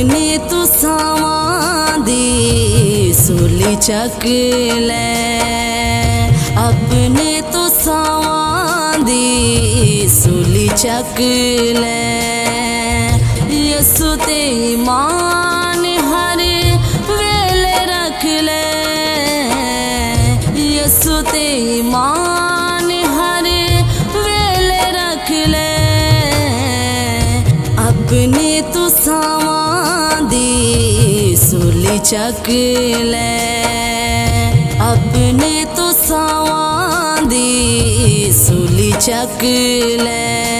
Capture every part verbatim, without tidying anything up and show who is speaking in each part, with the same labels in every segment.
Speaker 1: अपने तू सावां दी सूली चक ले, अपने तू सावां दी सूली चक ले। यसु ते ईमान हर वेले रख ले, यसु ते ईमान हर वेले रख ले। अपने तू सावां दी सूली चक ले, अपने तू सावां दी सूली चक ले।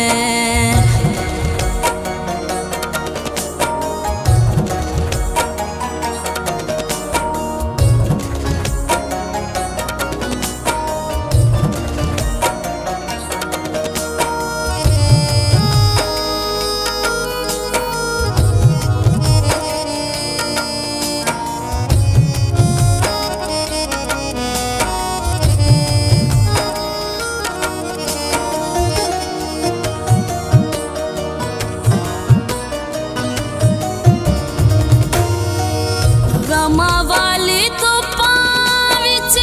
Speaker 1: गमां वाली धुप्पां विच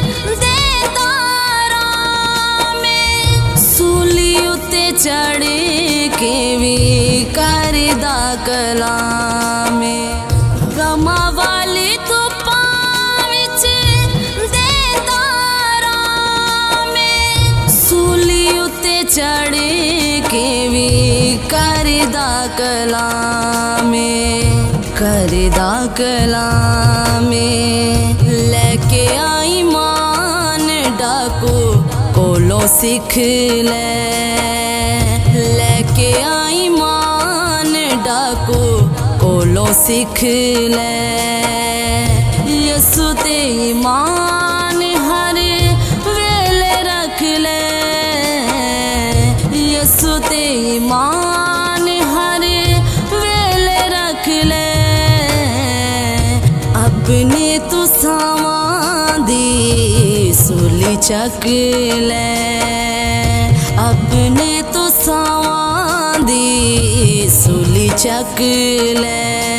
Speaker 1: देदारां में सूली उत्ते चढ़ के भी करदा कलाम। गमां वाली धुप्पां विच देदारां में सूली उत्ते चढ़ के भी करदा कलाम, करदा कलामे। लेके आई मान डाकू कोलों सिख ले, लेके आई मान डाकू कोलों सिख ले। यसु ते ईमान हर वेले रख ले, यसु ते ईमान हर वेले रख ले। अपने तू सावां दी सूली चक ले, अपने तू सावां दी सूली चक ले।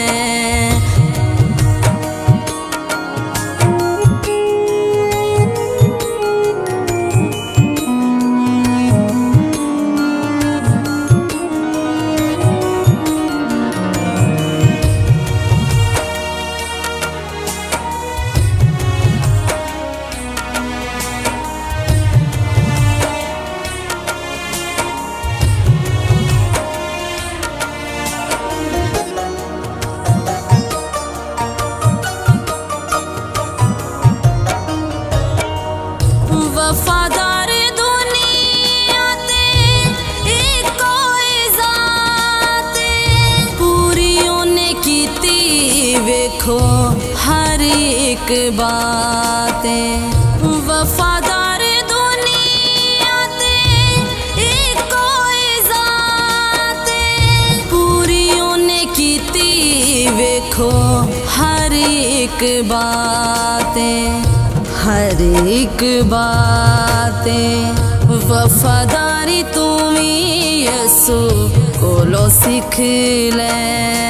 Speaker 1: वफादार दुनिया ते इको ज़ात, पूरी ओने कीती वेखो हर एक बात। वफादार दुनिया ते इको ज़ात, पूरी ओने कीती वेखो हर एक बात, हर एक बातें। वफादारी तुम्ही यसु कोलों सिख ले,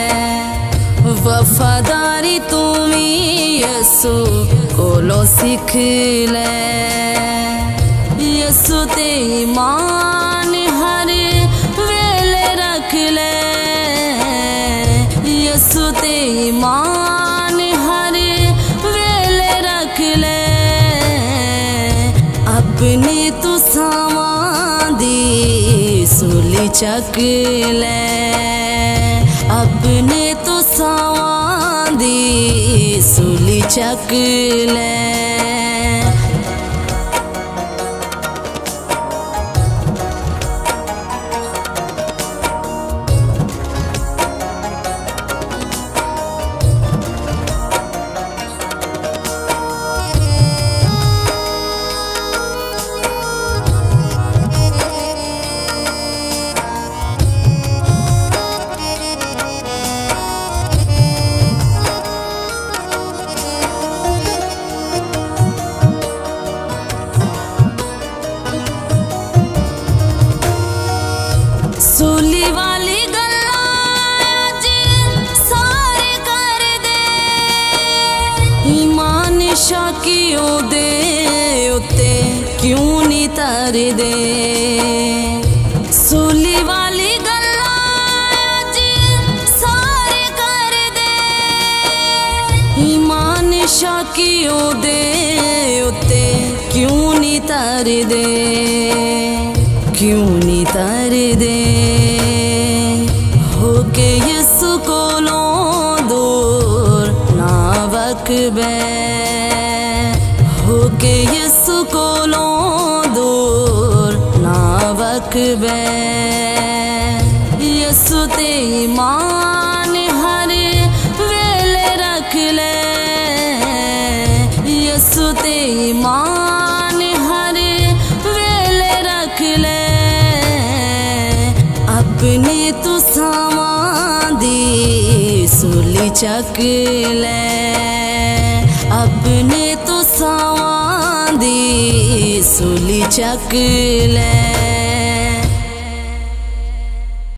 Speaker 1: वफादारी तुम्ही यसु कोलों सिख ले। यसु ते ईमान हर वेले रख ले, यसु ते ईमान हर वेले रख ले। अपने तू सावां दी सूली चक ले, अपने तू सावां दी सूली चक ले। शाकियों दे उत्ते क्यों नहीं तर दे। सूली वाली गल्लां जी सारे कर दे, ईमान शाकियों दे उत्ते क्यों नहीं तर दे, क्यों नहीं तर दे। होके यसु कोलों दूर ना वकबे, होके यसु कोलों दूर ना वकबे। यसु ते ईमान हर वेले रख ले, यसु ते ईमान हर वेले रख ले। अपने तू सावां दी सूली चक ले, अपने तू सावां दी सूली चक ले।